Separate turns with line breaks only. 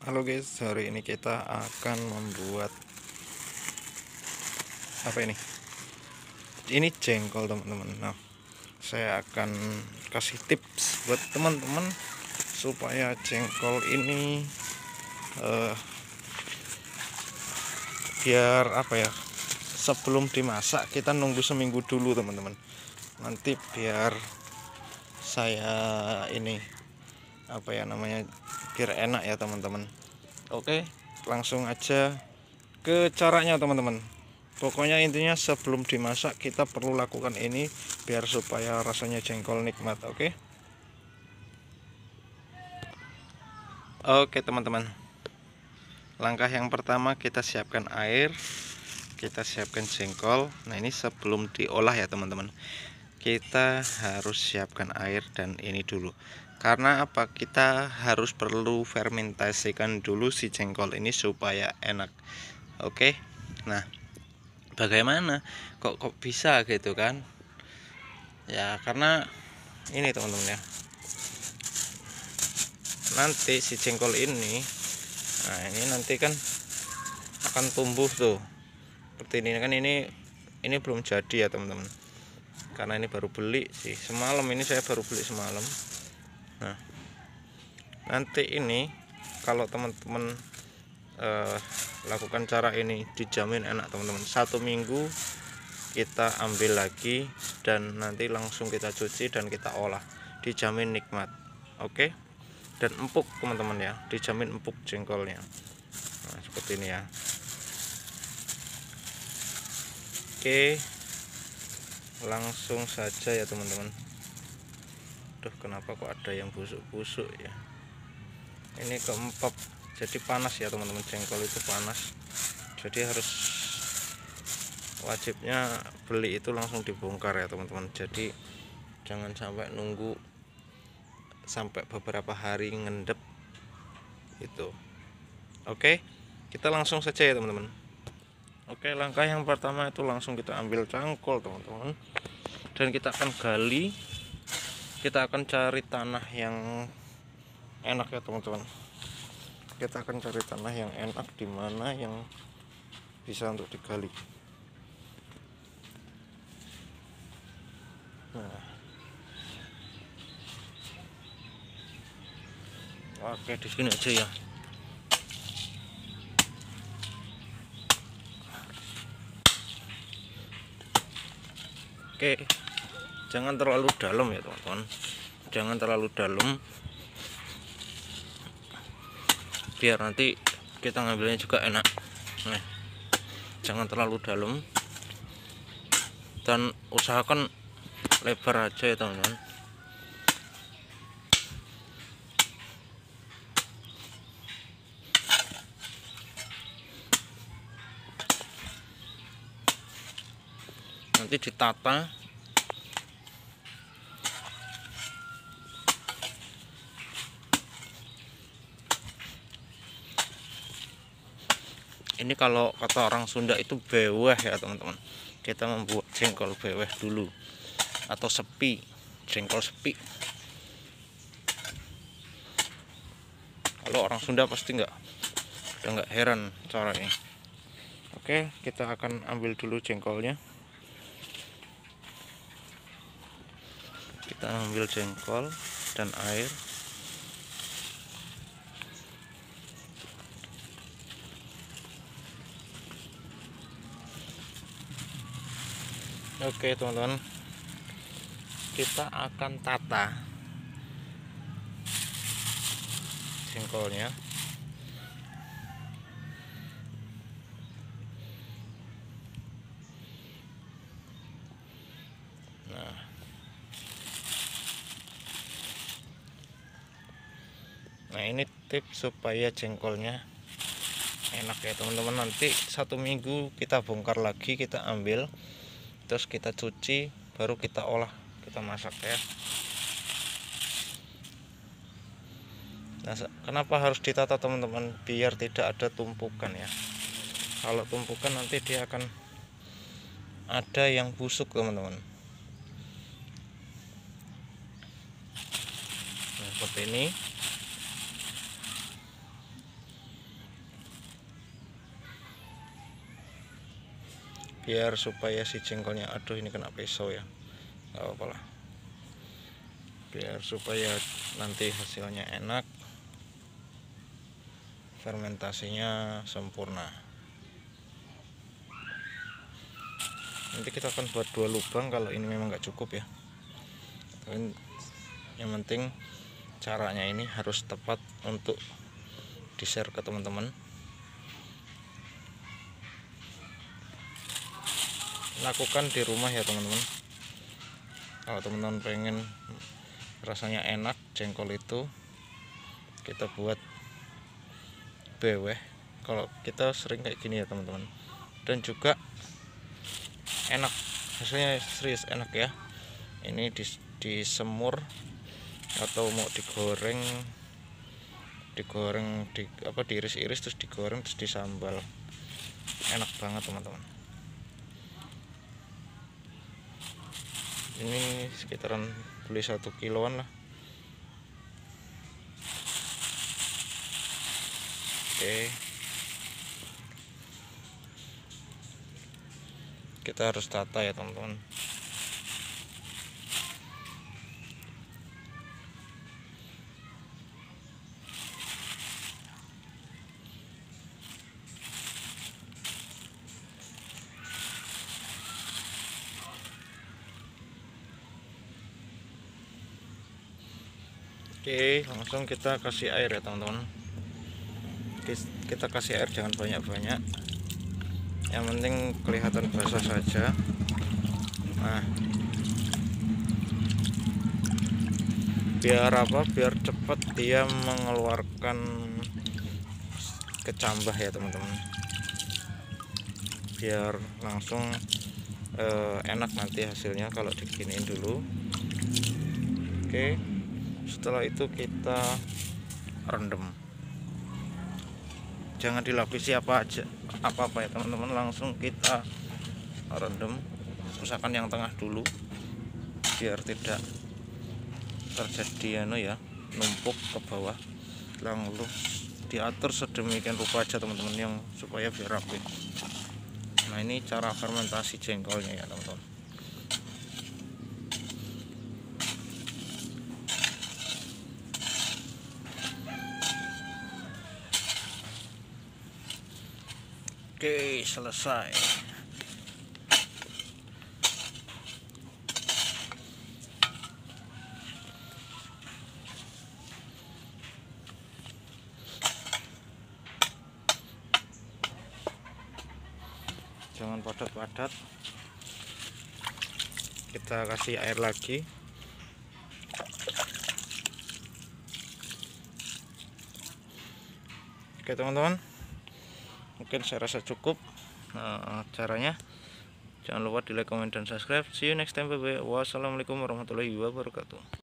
Halo guys, hari ini kita akan membuat apa ini? Ini jengkol teman-teman. Nah, saya akan kasih tips buat teman-teman supaya jengkol ini biar apa ya? Sebelum dimasak kita nunggu seminggu dulu teman-teman. Nanti biar saya ini apa ya namanya? Biar enak ya teman-teman. Oke, langsung aja ke caranya teman-teman. Pokoknya intinya sebelum dimasak kita perlu lakukan ini biar supaya rasanya jengkol nikmat. Oke teman-teman, langkah yang pertama kita siapkan air, kita siapkan jengkol. Nah ini sebelum diolah ya teman-teman, kita harus siapkan air dan ini dulu. Karena apa? Kita harus perlu fermentasikan dulu si jengkol ini supaya enak. Oke, nah bagaimana kok bisa gitu kan ya, karena ini teman-teman ya, nanti si jengkol ini, nah ini nanti kan akan tumbuh tuh seperti ini kan. Ini belum jadi ya teman-teman, karena ini baru beli sih semalam. Ini saya baru beli semalam. Nah nanti ini kalau teman-teman lakukan cara ini dijamin enak teman-teman. 1 minggu kita ambil lagi dan nanti langsung kita cuci dan kita olah, dijamin nikmat. Oke, dan empuk teman-teman ya, dijamin empuk jengkolnya. Nah seperti ini ya. Oke, langsung saja ya teman-teman. Duh, kenapa kok ada yang busuk-busuk ya? Ini keempap, jadi panas ya teman-teman. Jengkol itu panas, jadi harus wajibnya beli itu langsung dibongkar ya teman-teman. Jadi jangan sampai nunggu sampai beberapa hari ngendep itu. Oke, kita langsung saja ya teman-teman. Oke, langkah yang pertama itu langsung kita ambil cangkol teman-teman, dan kita akan gali. Kita akan cari tanah yang enak ya teman-teman. Kita akan cari tanah yang enak, di mana yang bisa untuk digali. Nah, oke, di sini aja ya. Oke, jangan terlalu dalam ya teman-teman, jangan terlalu dalam biar nanti kita ngambilnya juga enak. Nah, jangan terlalu dalam dan usahakan lebar aja ya teman-teman. Nanti ditata. Ini kalau kata orang Sunda itu beweh ya teman-teman. Kita membuat jengkol beweh dulu, atau sepi, jengkol sepi. Kalau orang Sunda pasti udah nggak heran cara ini. Oke, kita akan ambil dulu jengkolnya. Kita ambil jengkol dan air. Oke teman-teman, kita akan tata jengkolnya. Nah ini tips supaya jengkolnya enak ya teman-teman. Nanti 1 minggu kita bongkar lagi, kita ambil, terus kita cuci, baru kita olah, kita masak ya. Nah kenapa harus ditata teman-teman? Biar tidak ada tumpukan ya. Kalau tumpukan nanti dia akan ada yang busuk teman-teman. Nah seperti ini. biar supaya si jengkolnya, aduh ini kena pisau ya, nggak apa-apa lah, biar supaya nanti hasilnya enak, fermentasinya sempurna. Nanti kita akan buat 2 lubang kalau ini memang nggak cukup ya. Yang penting caranya ini harus tepat untuk di-share ke teman-teman. Lakukan di rumah ya teman-teman. Kalau teman-teman pengen rasanya enak jengkol itu, kita buat beweh. Kalau kita sering kayak gini ya teman-teman, dan juga enak, hasilnya serius enak ya. Ini disemur atau mau digoreng diiris-iris terus digoreng terus disambal, enak banget teman-teman. Ini sekitaran beli 1 kiloan lah. Oke, kita harus tata ya teman-teman. Oke, langsung kita kasih air ya teman-teman. Kita kasih air jangan banyak-banyak, yang penting kelihatan basah saja. Nah, biar apa? Biar cepat dia mengeluarkan kecambah ya teman-teman, biar langsung enak nanti hasilnya kalau diginiin dulu. Oke, setelah itu kita rendam, jangan dilapisi apa ya teman-teman, langsung kita rendam. Misalkan yang tengah dulu biar tidak terjadi numpuk ke bawah, lalu diatur sedemikian rupa aja teman-teman, yang supaya biar rapi. Nah, ini cara fermentasi jengkolnya ya teman-teman. Oke, selesai. Jangan padat-padat, kita kasih air lagi. Oke teman-teman, mungkin saya rasa cukup caranya. Jangan lupa di like, comment, dan subscribe. See you next time, bye bye. Wassalamualaikum warahmatullahi wabarakatuh.